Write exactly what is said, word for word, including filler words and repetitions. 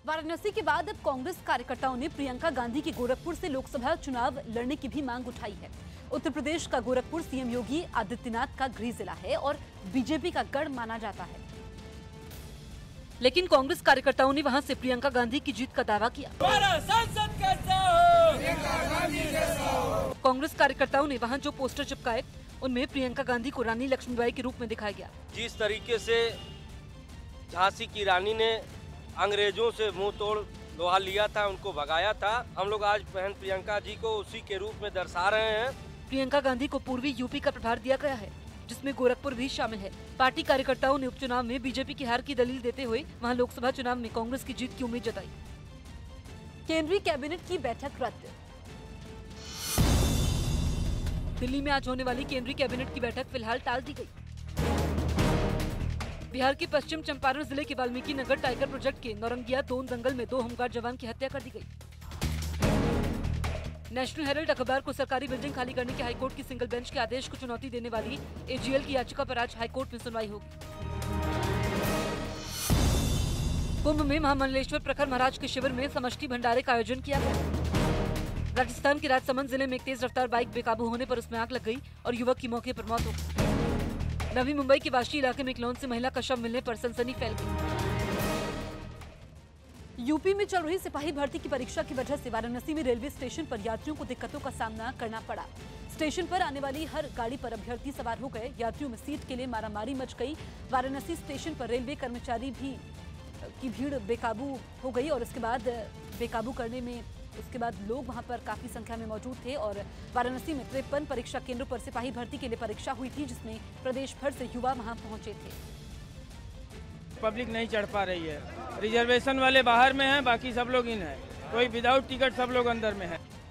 वाराणसी के बाद अब कांग्रेस कार्यकर्ताओं ने प्रियंका गांधी के गोरखपुर से लोकसभा चुनाव लड़ने की भी मांग उठाई है। उत्तर प्रदेश का गोरखपुर सीएम योगी आदित्यनाथ का गृह जिला है और बीजेपी का गढ़ माना जाता है, लेकिन कांग्रेस कार्यकर्ताओं ने वहां से प्रियंका गांधी की जीत का दावा किया। सांसद कैसा हो? कांग्रेस कार्यकर्ताओं ने वहां जो पोस्टर चिपकाए उनमें प्रियंका गांधी को रानी लक्ष्मीबाई के रूप में दिखाया गया। जिस तरीके से झांसी की रानी ने अंग्रेजों से मुंह तोड़ लोहा लिया था, उनको भगाया था, हम लोग आज बहन प्रियंका जी को उसी के रूप में दर्शा रहे हैं। प्रियंका गांधी को पूर्वी यूपी का प्रभार दिया गया है, जिसमें गोरखपुर भी शामिल है। पार्टी कार्यकर्ताओं ने उपचुनाव में बीजेपी की हार की दलील देते हुए वहां लोकसभा चुनाव में कांग्रेस की जीत की उम्मीद जताई। केंद्रीय कैबिनेट की बैठक रद्द। दिल्ली में आज होने वाली केंद्रीय कैबिनेट की बैठक फिलहाल टाल दी गई। बिहार के पश्चिम चंपारण जिले के वाल्मीकि नगर टाइगर प्रोजेक्ट के नौरंगिया दोन दंगल में दो होमगार्ड जवान की हत्या कर दी गई। नेशनल हेराल्ड अखबार को सरकारी बिल्डिंग खाली करने के हाईकोर्ट की सिंगल बेंच के आदेश को चुनौती देने वाली एजीएल की याचिका पर आज हाईकोर्ट में सुनवाई होगी। कुंभ में महामंडलेश्वर प्रखर महाराज के शिविर में समष्टि भंडारे का आयोजन किया गया। राजस्थान के राजसमंद जिले में एक तेज रफ्तार बाइक बेकाबू होने पर उसमें आग लग गई और युवक की मौके पर मौत हो गई। नवी मुंबई के वाशी इलाके में एक लॉन से महिला का शव मिलने पर सनसनी फैल गई। यूपी में चल रही सिपाही भर्ती की परीक्षा की वजह से वाराणसी में रेलवे स्टेशन पर यात्रियों को दिक्कतों का सामना करना पड़ा। स्टेशन पर आने वाली हर गाड़ी पर अभ्यर्थी सवार हो गए। यात्रियों में सीट के लिए मारामारी मच गई। वाराणसी स्टेशन पर रेलवे कर्मचारी भी की भीड़ बेकाबू हो गई और इसके बाद बेकाबू करने में उसके बाद लोग वहां पर काफी संख्या में मौजूद थे और वाराणसी में तिरपन परीक्षा केंद्रों पर सिपाही भर्ती के लिए परीक्षा हुई थी, जिसमें प्रदेश भर से युवा वहां पहुंचे थे। पब्लिक नहीं चढ़ पा रही है। रिजर्वेशन वाले बाहर में हैं, बाकी सब लोग इन हैं। कोई विदाउट टिकट सब लोग अंदर में है।